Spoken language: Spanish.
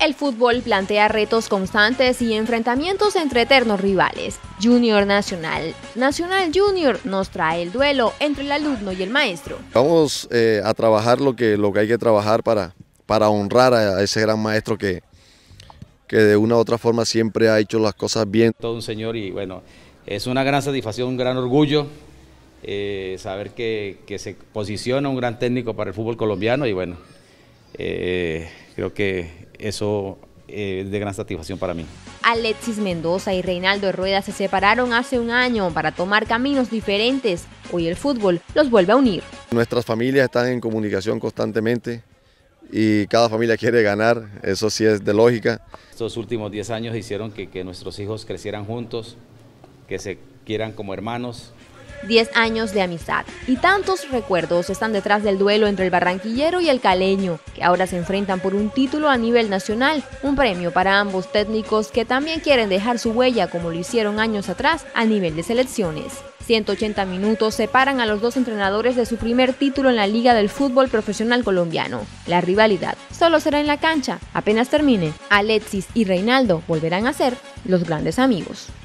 El fútbol plantea retos constantes y enfrentamientos entre eternos rivales. Junior Nacional. Nacional Junior nos trae el duelo entre el alumno y el maestro. Vamos a trabajar lo que hay que trabajar para honrar a ese gran maestro que de una u otra forma siempre ha hecho las cosas bien. Todo un señor y bueno, es una gran satisfacción, un gran orgullo saber que se posiciona un gran técnico para el fútbol colombiano y bueno, creo que eso es de gran satisfacción para mí. Alexis Mendoza y Reinaldo Rueda se separaron hace un año para tomar caminos diferentes. Hoy el fútbol los vuelve a unir. Nuestras familias están en comunicación constantemente y cada familia quiere ganar, eso sí es de lógica. Estos últimos 10 años hicieron que nuestros hijos crecieran juntos, que se quieran como hermanos. 10 años de amistad y tantos recuerdos están detrás del duelo entre el barranquillero y el caleño, que ahora se enfrentan por un título a nivel nacional, un premio para ambos técnicos que también quieren dejar su huella como lo hicieron años atrás a nivel de selecciones. 180 minutos separan a los dos entrenadores de su primer título en la Liga del Fútbol Profesional Colombiano. La rivalidad solo será en la cancha. Apenas termine, Alexis y Reinaldo volverán a ser los grandes amigos.